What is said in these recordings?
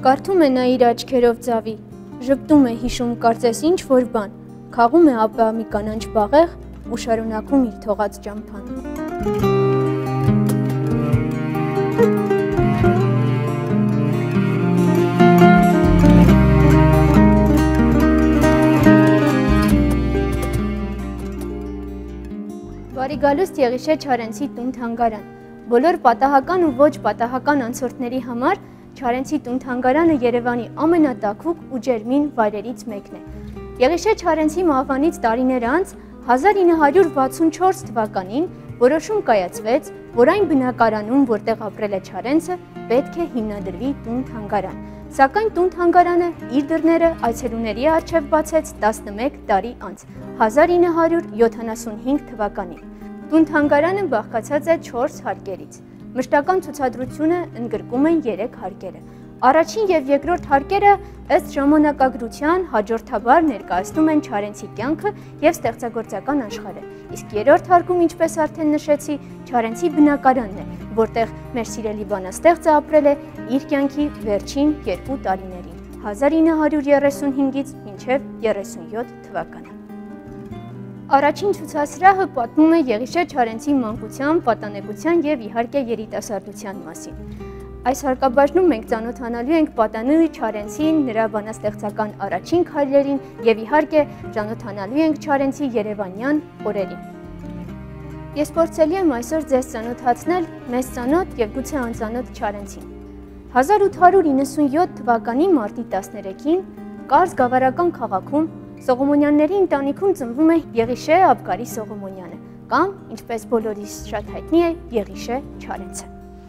Կարդում է նա իր աչքերով ծավի, ժպտում է հիշում կարծես ինչ որ բան, խաղում է ապա մի կանաչ բաղեղ ու շարունակում իր թողած ճամփան։ Բարի գալուստ Եղիշե Չարենցի տուն-թանգարան։ Բոլոր պատահական ու ոչ պատահական անցորդների համար Չարենցի տուն-թանգարանը Երևանի ամենատաքուկ ու ջերմին վայրերից մեկն է։ Եղիշե Չարենցի մահվանից տարիներ անց 1964 թվականին որոշում կայացվեց, որ այն բնակարանում, որտեղ ապրել է Չարենցը, պետք է հիմնադրվի տուն-թանգարան։ Սակայն տուն-թանգարանը իր դռները այցելուների առջև բացեց 11 տարի անց, 1975 թվականին։ Տուն-թանգարանը բաղկացած է 4 հարկերից։ Մշտական ցուցադրությունը ընդգրկում են 3 հարկերը։ Առաջին եւ երկրորդ հարկերը ըստ ժամանակագրության հաջորդաբար ներկայացնում են Չարենցի կյանքը եւ ստեղծագործական աշխարհը։ Իսկ երրորդ հարկում, ինչպես արդեն նշեցի, Չարենցի բնակարանն է, որտեղ մեր սիրելի բանաստեղծը ապրել է իր կյանքի վերջին 2 տարիներին՝ 1935-ից մինչև 37 թվականը։ Առաջին ցուցասրահը պատմում է Եղիշե Չարենցի մանկության, պատանեկության եւ իհարկե երիտասարդության մասին։ Այս հարկաբաժնում մենք ծանոթանալու ենք պատանուի Չարենցին, նրա բանաստեղծական առաջին քայլերին եւ իհարկե ծանոթանալու ենք Չարենցի երևանյան օրերին։ Ես փորձելու եմ այսօր ձեզ ծանոթացնել մեզ ծանոթ եւ գուցե անծանոթ Չարենցին։ 1897 թվականի մարտի 13-ին Կարս գավառական քաղաքում Սողոմոնյանների ընտանիքում ծնվում է Եղիշե Աբգարի Սողոմոնյանը, կամ, ինչպես բոլորիս շատ հայտնի է, Եղիշե Չարենցը։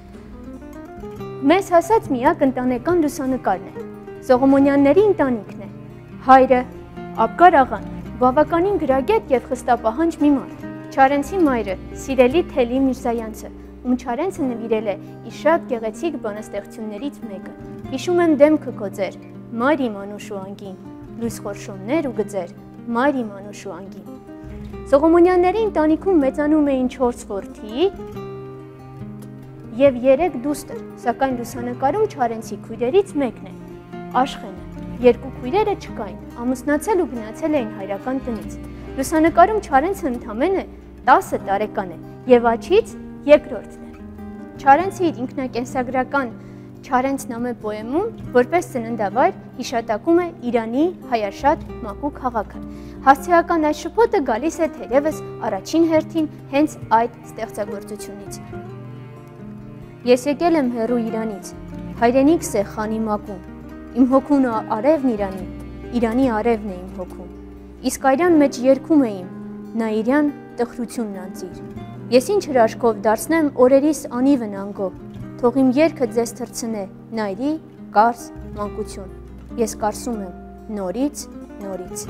Մեզ հասած միակ ընտանեկան լուսանկարն է։ Սողոմոնյանների ընտանիքն է։ Հայրը, Աբգար աղան, բավականին գրագետ եւ խստապահանջ մի մարդ։ Չարենցի մայրը, սիրելի Թելի Միրզայանցը, ում Չարենցը նվիրել է իր շատ գեղեցիկ բանաստեղծություններից մեկը։ Հիշում եմ դեմքը քո ձեր, մայր իմ անուշ ու անգին, լույս խորշումներ ու գծեր, մայր իմ անուշ ու անգին։ Սողոմոնյանների ընտանիքում մեծանում էին 4 որդի եւ 3 դուստր, սակայն լուսանկարում Չարենցի քույրերից մեկն է, Աշխենը։ 2 քույրերը չկային, ամուսնացել ու գնացել էին հայրական տնից։ Լուսանկարում Չարենցը ընդամենը 10 տարեկան է եւ աչից երկրորդն է։ Չարենցը իր ինքնակենսագրական Չարենց նամե պոեմում, որպես ծննդավայր, հիշատակում է Իրանի հայաշատ Մակու քաղաքը։ Հասցեական այս շփոթը գալիս է թերևս առաջին հերթին հենց այդ ստեղծագործությունից։ Ես եկել եմ հեռու Իրանից, հայրենիքս է Խանի Մակում, իմ հոգուն արևն Իրանի, Իրանի արևն է իմ հոգում, իսկ այրան մեջ երգում էիմ, նա իրյան տխրությունն անծիր։ Ես ինչ հրաշքով դարձնեմ օրերիս անիվն անգով, թող իմ երգը ձեզ թռցնե, նայրի, կարս, մանկություն, ես կարսում եմ նորից, նորից։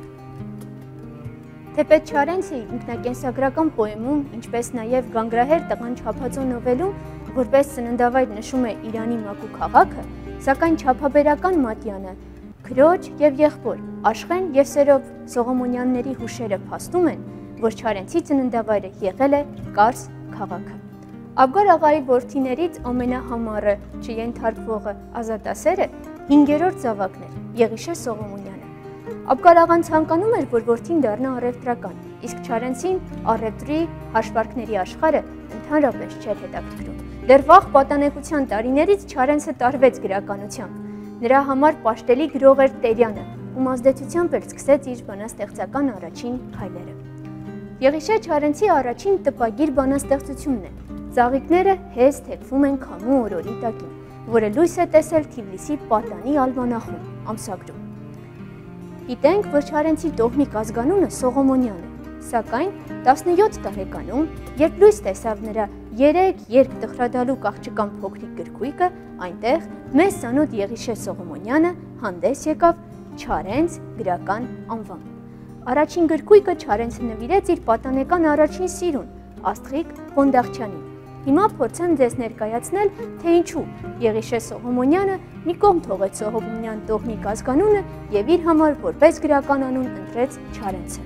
Թեպետ Չարենցը ինքնակենսագրական պոեմում, ինչպես նաև Գանգրահեր տղան չափածո նովելում, որպես ծննդավայր նշում է Իրանի Մակու քաղաքը, սակայն չափաբերական մատյանը, քրոջ եւ եղբոր, Աշխեն եւ Սերով Սողոմոնյանների հուշերը փաստում են, որ Չարենցի ծննդավայրը եղել է Կարս քաղաքը։ Աբգար աղայի որդիներից ամենահամառը, չենթարկվողը Ազատասերը 5-րդ զավակն էր, Եղիշե Սողոմոնյանը։ Աբգար աղան ցանկանում էր, որ որդին դառնա առևտրական, իսկ Չարենցին առևտրի հաշվարկների աշխարհը ընդհանրապես չէր հետաքրքրում։ Դեռ վաղ պատանեկության տարիներից Չարենցը տարվեց գրականությամբ։ Նրա համար պաշտելի գրող էր Տերյանը, ում ազդեցությամբ էր սկսեց իր բանաստեղծական առաջին քայլերը։ Եղիշե Չարենցի առաջին տպագիր բանաստեղծությունն է։ Ծաղիկները հեզ թեքվում են քամու օրորի տակին, որը լույս է տեսել Թիֆլիսի Պատանի ալմանախում, ամսագրում։ Գիտենք, որ Չարենցի տոհմիկ ազգանունը Սողոմոնյան է, սակայն 17 տարեկանում, երբ լույս տեսավ նրա 3 երգ տխրադալուկ աղջկան փոքրիկ գրքույկը, այնտեղ մեզ ծանոթ Եղիշե Սողոմոնյանը հանդես եկավ Չարենց գրական անվամբ։ Առաջին գրքույկը Չարենցը նվիրեց իր պատանեկան առաջին սիրուն, Աստղիկ Ղոնդաղչյանին։ Հիմա փորձեմ ձեզ ներկայացնել, թե ինչու Եղիշե Սողոմոնյանը մի կողմ թողեց Սողոմոնյան տոհմիկ ազգանունը եւ իր համար որպես գրական անուն ընտրեց Չարենցը։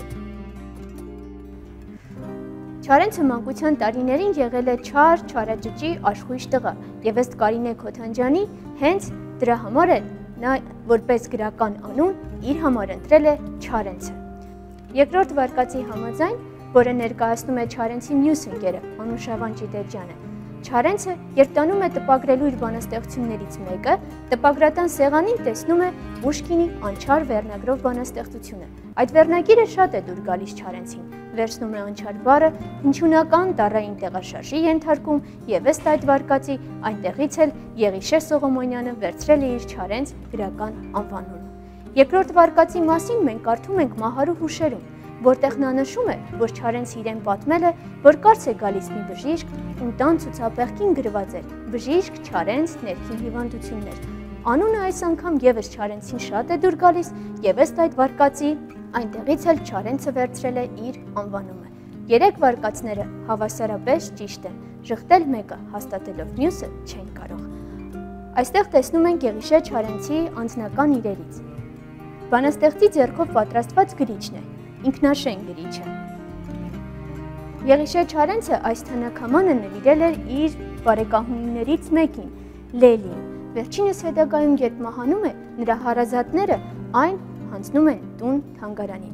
Չարենցը մանկության տարիներին եղել է չար, չարաճճի աշխույժ տղա եւ ըստ Կարինե Քոթանջյանի հենց Դրա համար էլ նա որպես գրական անուն իր համար ընտրել է Չարենցը։ Երկրորդ վարկածի համաձայն, որը ներկայացնում է Չարենցի մյուս ընկերը Անուշավան Ճիտերջյանը, Չարենցը, երբ տանում է տպագրելու իր բանաստեղծություններից մեկը, տպագրատան սեղանին տեսնում է Պուշկինի Անչար վերնագրով բանաստեղծությունը։ Այդ վերնագիրը շատ է դուր գալիս Չարենցին, վերցնում է Անչար բառը, հնչյունական տառային տեղաշարժի ենթարկում եւ ըստ այդ վարկածի այնտեղից էլ Եղիշե Սողոմոնյանը վերցրել է իր Չարենց գրական անվանումը։ Երկրորդ վարկածի մասին մենք կարդում ենք Մահարու հուշերում, որտեղ նա նշում է, որ Չարենցը իրեն պատմել է, որ կարծ է գալիս մի բժիշկ, ում տան ցուցափեղկին գրված էր «Բժիշկ Չարենց ներքին հիվանդություններ»։ Անունը այս անգամ եւս Չարենցին շատ է դուր գալիս եւ ըստ այդ վարկածի այնտեղից էլ Չարենցը վերցրել է իր անվանումը։ Երեք վարկածները հավասարապես ճիշտ են, ժխտել մեկը հաստատելով մյուսը չեն կարող։ Այստեղ տեսնում ենք Եղիշե Չարենցի անձնական իրերից։ Բանաստեղծի ձեռքով պատրաստված գրիչն է, ինքնաշեն գրիչը։ Եղիշե Չարենցը այս թանաքամանը նվիրել էր իր բարեկամուհիներից մեկին, Լելիին։ Վերջինս հետագայում երբ մահանում է, նրա հարազատները այն հանձնում են տուն թանգարանին։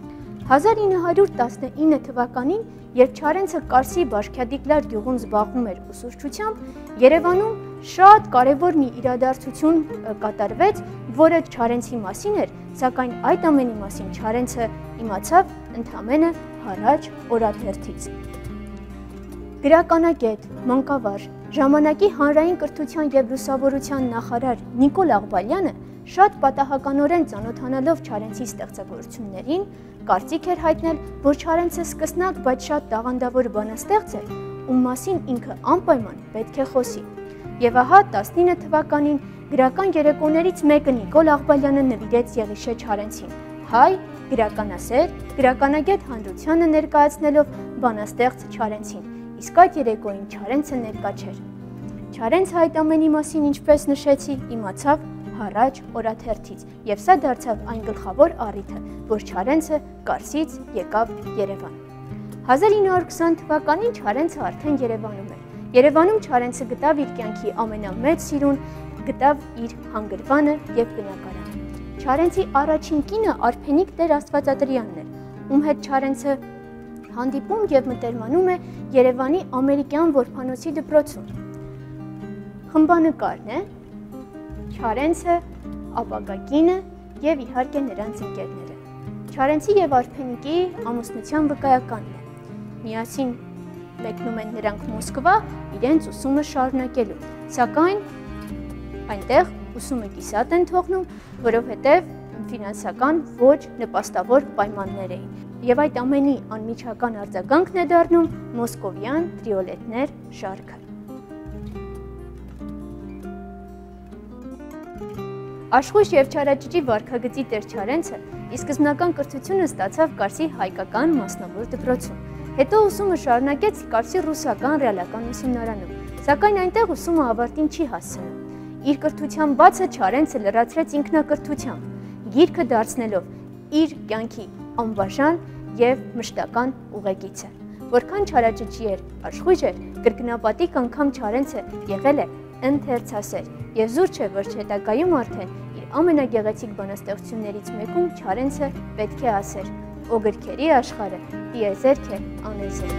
1919 թվականին, երբ Չարենցը Կարսի Բաշքյադիկլար գյուղում զբաղվում էր ուսուցչությամբ, Երևանում շատ կարևոր մի իրադարձություն կատարվեց, որը Չարենցի մասին էր, սակայն այդ ամենի մասին Չարենցը իմացավ ընդամենը հարաճ օրաթերթից։ Գրականագետ, մանկավար, ժամանակի հանրային կրթության և լուսավորության նախարար Նիկոլ Աղբալյանը շատ պատահականորեն ծանոթանալով Չարենցի ստեղծագործություններին, կարծիք էր հայտնել, որ Չարենցը սկսնակ, բայց շատ տաղանդավոր բանաստեղծ է, ում մասին ինքը անպայման պետք է խոսի։ Եվ ահա 19 թվականին գրական երեկոներից մեկը Նիկոլ Աղբալյանը նվիրեց Եղիշե Չարենցին, հայ, գրականասեր, գրականագետ հանրությանը ներկայացնելով բանաստեղծ Չարենցին, իսկ այդ երեկոյին Չարենցը ներկա չէր։ Չարենցը այդ ամենի մասին, ինչպես նշեցի, իմացավ հարաճ օրաթերթից, եւ սա դարձավ այն գլխավոր առիթը, որ Չարենցը Կարսից եկավ Երևան։ 1920 թվականին Չարենցը արդեն Երևանում էր։ Երևանում Չարենցը գտավ իր կյանքի ամենամեծ սիրուն, գտավ իր հանգրվանը եւ բնակարանը։ Չարենցի առաջին կինը Արփենիկ Տեր Աստվածատրյանն էր, ում հետ Չարենցը հանդիպում եւ մտերմանում է Երևանի ամերիկյան որբանոցի դպրոցում։ Խմբանկարն է Չարենցը, ապագա կինը եւ իհարկե նրանց ընկերները։ Չարենցի եւ Արփենիկի ամուսնության վկայականն է։ Միասին մեկնում են նրանք Մոսկվա իրենց ուսումը շարունակելու, սակայն այնտեղ ուսումը կիսատ են թողնում, որովհետեւ ֆինանսական ոչ նպաստավոր պայմաններ էին։ Եվ այդ ամենի անմիջական արձագանքն է դառնում Մոսկովյան տրիոլետներ շարքը։ Աշխույժ եւ Չարաճճի վարքագծի Տեր Չարենցը ի սկզբնական կրթությունը ստացավ Կարսի հայկական մասնավոր դպրոցում։ Հետո ուսումը շարունակեց Կարսի ռուսական ռեալական ուսումնարանում, սակայն այնտեղ ուսումը ավարտին չի հասցնում։ Իր կրթության բացը Չարենցը լրացրեց ինքնակրթությամբ, գիրքը դարձնելով իր կյանքի անբաժան եւ մշտական ուղեկիցը։ Որքան Չարաճճի էր աշխույժ էր, կրկնապատիկ անգամ Չարենցը եղել է ընթերցասեր եւ զուր չէ, որ հետագայում արդեն իր ամենագեղեցիկ բանաստեղծություններից մեկում Չարենցը պետք է ասեր. «Օ գրքերի աշխարհը տիեզերք է անեզերք»։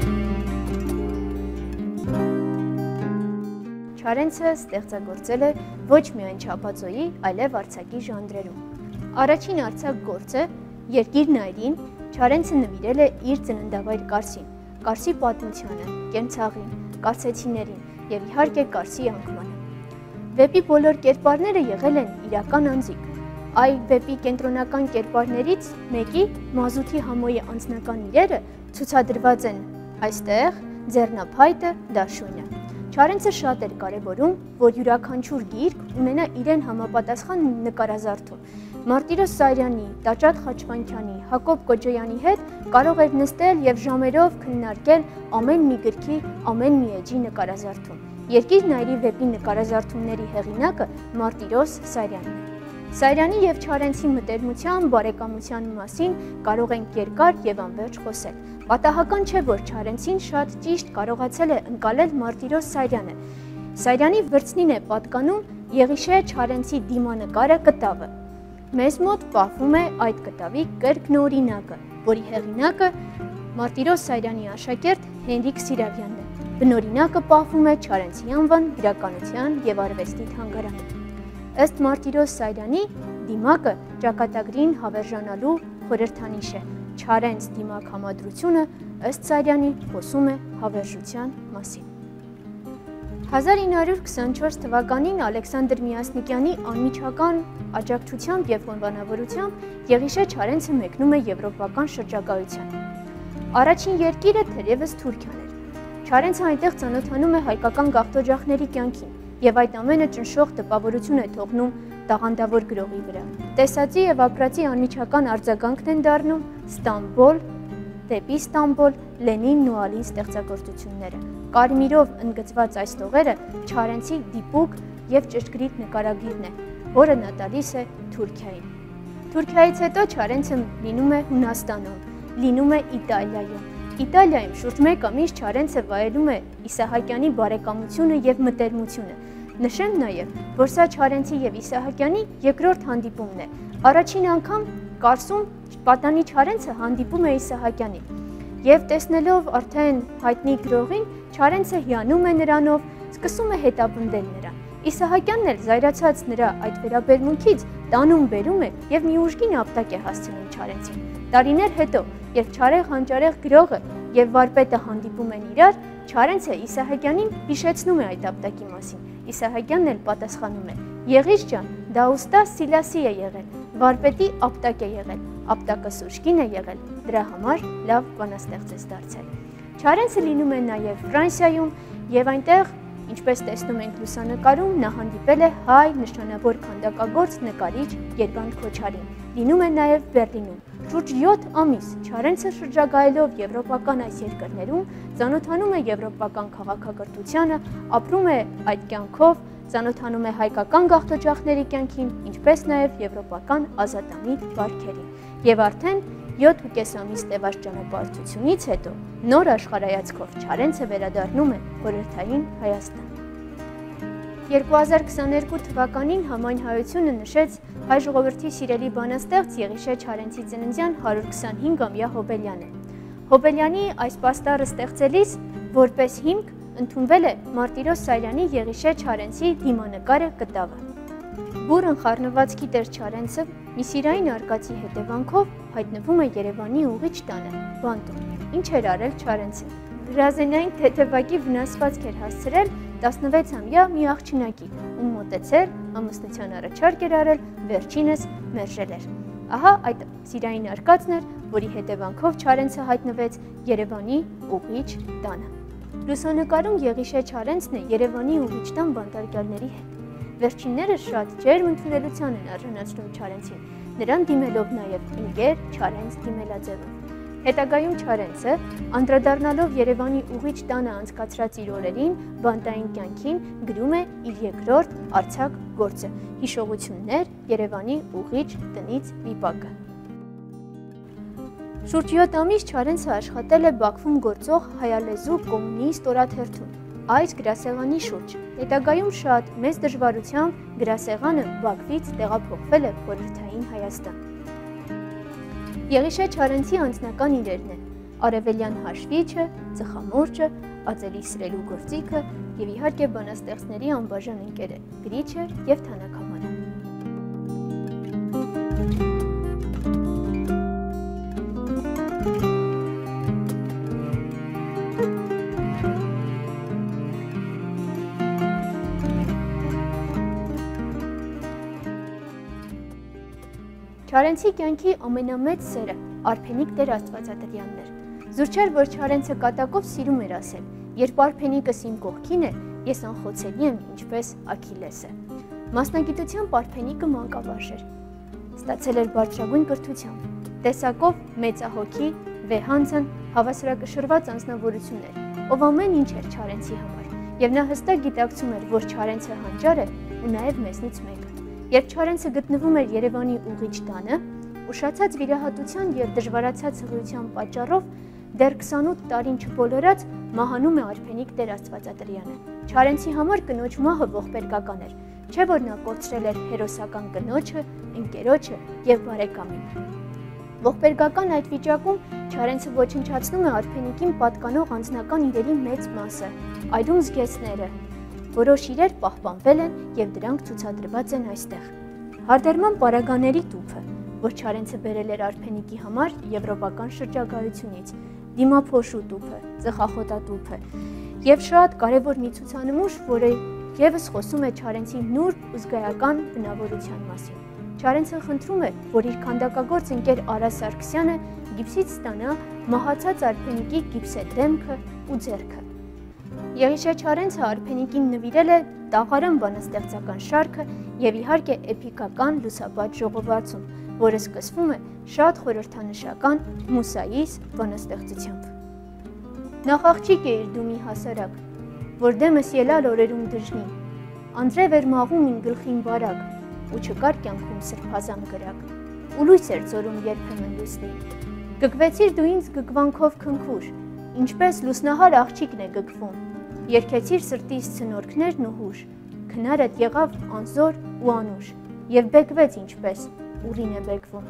Չարենցը ստեղծագործել է ոչ միայն չափածոյի, այլև արձակի ժանրերում։ Առաջին արձակ գործը Երկիրն այրին Չարենցը նվիրել է իր ծննդավայր Կարսին, Կարսի պատմությանը, կենցաղին, կարսեցիներին եւ իհարկե Կարսի անկմանը։ Վեպի բոլոր կերպարները եղել են իրական անձիկ։ Այ վեպի կենտրոնական կերպարներից մեկի Մազութի Համոյի անձնական իրերը ցուցադրված են այստեղ ձեռնափայտը Դաշույնը։ Չարենցը շատ էր կարևորում, որ յուրաքանչյուր գիրք ունենա իրեն համապատասխան նկարազարդում։ Մարտիրոս Սարյանի, Տաճատ Խաչվանքյանի, Հակոբ Կոջոյանի հետ կարող էր նստել եւ ժամերով քննարկել ամեն մի գրքի, ամեն մի էջի նկարազարդում։ Երկիրն այրի վեպի նկարազարդումների հեղինակը Մարտիրոս Սարյանն է։ Սարյանի եւ Չարենցի մտերմության, բարեկամության մասին կարող ենք երկար եւ անվերջ խոսել։ Պատահական չէ, որ Չարենցին շատ ճիշտ կարողացել է ընկալել Մարտիրոս Սարյանը։ Սարյանի վրձնին է պատկանում Եղիշե Չարենցի դիմանկարը կտավը։ Մեզ մոտ պահվում է այդ կտավի կրկնօրինակը, որի հեղինակը Մարտիրոս Սարյանի աշակերտ Հենրիկ Սիրավյանն է։ Բնօրինակը պահվում է Չարենցի անվան գրականության եւ արվեստի թանգարանում։ Ըստ Մարտիրոս Սարյանի դիմակը ճակատագրին հավերժանալու խորհրդանիշ է։ Չարենց դիմակ համադրությունը ըստ Սարյանի խոսում է հավերժության մասին։ 1924 թվականին Ալեքսանդր Միասնիկյանի անմիջական աջակցությամբ եւ հովանավորությամբ Եղիշե Չարենցը մեկնում է եվրոպական շրջագայության։ Առաջին երկիրը թերևս Թուրքիան էր։ Չարենցը այնտեղ ծանոթանում է հայկական գաղթօջախների կյանքին եւ այդ ամենը ճնշող տպավորություն է թողնում տաղանդավոր գրողի վրա։ Տեսածի եւ ապրածի անմիջական արձագանքն են դառնում Ստամբոլ, դեպի Ստամբոլ, Լենինն ու Ալին ստեղծագործությունները։ Կարմիրով ընդգծված այս տողերը Չարենցի դիպուկ եւ ճշգրիտ նկարագիրն է, որը նա տալիս է Թուրքիային։ Թուրքիայից հետո Չարենցը լինում է Հունաստանում, լինում է Իտալիայում։ Իտալիայում շուրջ 1 ամիս Չարենցը վայելում է Իսահակյանի բարեկամությունը եւ մտերմությունը։ Նշեմ նաեւ, որ սա Չարենցի եւ Իսահակյանի երկրորդ հանդիպումն է։ Առաջին անգամ Կարսում պատանի Չարենցը հանդիպում է Իսահակյանին եւ տեսնելով արդեն հայտնի գրողին, Չարենցը հիանում է նրանով, սկսում է հետապնդել նրան։ Իսահակյանն էլ զայրացած նրա այդ վերաբերմունքից տանում բերում է եւ մի ուժգին ապտակ է հասցնում Չարենցին։ Տարիներ հետո, երբ Չարեղ հանճարեղ գրողը եւ վարպետը հանդիպում են իրար, Չարենցը Իսահակյանին հիշեցնում է այդ ապտակի մասին։ Իսահակյանն էլ պատասխանում է. «Եղիշ ջան, դա ուստա Սիլասի է եղել, վարպետի ապտակ է եղել, ապտակը Սուշկին է եղել, դրա համար լավ բանաստեղծ ես դարձել»։ Չարենցը լինում է նաեւ Ֆրանսիայում եւ այնտեղ, ինչպես տեսնում ենք լուսանկարում, նա հանդիպել է հայ նշանավոր քանդակագործ նկարիչ Երվանդ Քոչարին։ Լինում է նաեւ Բերլինում։ Շուրջ 7 ամիս Չարենցը շրջագայելով եվրոպական այս երկրներում, ծանոթանում է եվրոպական քաղաքակրթությանը, ապրում է այդ կյանքով, ծանոթանում է հայկական գաղթօջախների կյանքին, ինչպես նաև եվրոպական ազատամիտ բարքերին։ Եվ արդեն 7.5 ամիս տևած ճանապարհորդությունից հետո նոր աշխարհայացքով Չարենցը վերադառնում է խորհրդային Հայաստան։ 2022 թվականին Համայն հայությունը նշեց հայ ժողովրդի սիրելի բանաստեղծ Եղիշե Չարենցի ծննդյան 125-ամյա հոբելյանը։ Հոբելյանի այս պաստառը ստեղծելիս որպես հիմք ընդունվել է Մարտիրոս Սարյանի Եղիշե Չարենցի դիմանկարը կտավը։ Բուրըն խառնվածքի տեր Չարենցը մի սիրային արկածի հետևանքով հայտնվում է Երևանի ուղիչ տանը, բանտում։ Ինչ էր արել Չարենցը։ Հրազենային թեթևակի վնասվածք էր հասցրել 16-ամյա մի աղջնակի, ում մոտեցել, ամուսնության առաջարկ էր արել, վերջինս մերժել էր։ Ահա այդ սիրային արկածն էր, որի հետևանքով Չարենցը հայտնվեց Երևանի ուղիչ տանը։ Լուսանկարում Եղիշե Չարենցն է Երևանի ուղիչ տան բանտարկյալների հետ։ Վերջինները շատ ջերմ ընդունելության են արժանացնում Չարենցին, նրան դիմելով նաև ընկեր Չարենց դիմելաձևով։ Հետագայում Չարենցը, անդրադառնալով Երևանի ուղիչ տանը անցկացրած իր օրերին, բանտային կյանքին, գրում է իր երկրորդ արձակ գործը՝ հիշողություններ Երևանի ուղիչ տնից վիպակը։ Շուրջ 7 ամիս Չարենցը աշխատել է Բաքվում գործող հայալեզու կոմունիստ օրաթերթում, այս գրասեղանի շուրջ։ Հետագայում շատ մեծ դժվարությամբ գրասեղանը Բաքվից տեղափոխվել է խորհրդային Հայաստան։ Եղիշե Չարենցի անձնական իրերն են՝ արևելյան հաշվիչը, ծխամորճը, ածելի սրելու գործիքը եւ իհարկե բանաստեղծների անբաժան ընկերը՝ գրիչը եւ թանկամանը։ Չարենցի կյանքի ամենամեծ սերը Արփենիկ Տեր Աստվածատրյանն էր։ Զուր չէր, որ Չարենցը կատակով սիրում էր ասել. «Երբ Արփենիկս իմ կողքին է, ես անխոցելի եմ, ինչպես Աքիլեսը»։ Մասնագիտությամբ Արփենիկը մանկավարժ էր։ Ստացել էր բարձրագույն կրթությամբ, տեսակով մեծահոգի, վեհանձն, հավասարակշռված անձնավորություն էր, ով ամեն ինչ էր Չարենցի համար, եւ նա հստակ գիտակցում էր, որ Չարենցը հանճար է ու նաեւ մեզնից մեկը։ Երբ Չարենցը գտնվում էր Երևանի ուղիչ տանը, ուշացած վիրահատության եւ դժվարացած հղիության պատճառով դեռ 28 տարին չբոլորած մահանում է Արփենիկ Տեր Աստվածատրյանը։ Չարենցի համար կնոջ մահը ողբերգական էր։ չէ որ նա կորցրել էր հերոսական կնոջը, ընկերոջը եւ բարեկամին։ Ողբերգական այդ վիճակում Չարենցը ոչնչացնում է Արփենիկին պատկանող անձնական իրերի մեծ մասը, այլում զգեստները։ Որոշ իրեր պահպանվել են եւ դրանք ցուցադրված են այստեղ։ Հարդարման պարագաների տուփը, որ Չարենցը բերել էր Արփենիկի համար եվրոպական շրջագայությունից, դիմափոշու տուփը, ծխախոտատուփը եւ շատ կարեւոր մի ցուցանմուշ, որը եւս խոսում է Չարենցի նուրբ ու զգայական բնավորության մասին։ Չարենցը խնդրում է, որ իր քանդակագործ ընկեր Արա Սարգսյանը գիպսից ստանա մահացած Արփենիկի գիպսե դեմքը ու ձեռքը։ Եղիշե Չարենցը Արփենիկին նվիրել է տաղարան բանաստեղծական շարքը եւ իհարկե էպիկական լուսապատ ժողովածուն, որը սկսվում է շատ խորհրդանշական Մուսայիս բանաստեղծությամբ։ Նախաղջիկ է իր դումի հասարակ, որ դեմս ելալ օրերում դժնի, Անդրև էր մաղում ին գլխին բարակ, ու չկար կյանքում սրբազան գրակ, ու լույս էր ծորում երբեմն լուսնի։ Գգվեցիր դու ինձ գգվանքով քնքուր, ինչպես լուսնահար աղջիկն է գգվում, երկեցիր սրտիս ցնորքներն ու հուշ, քնարդ եղավ անզոր ու անուշ, եւ բեկվեց ինչպես ուռին է բեկվում։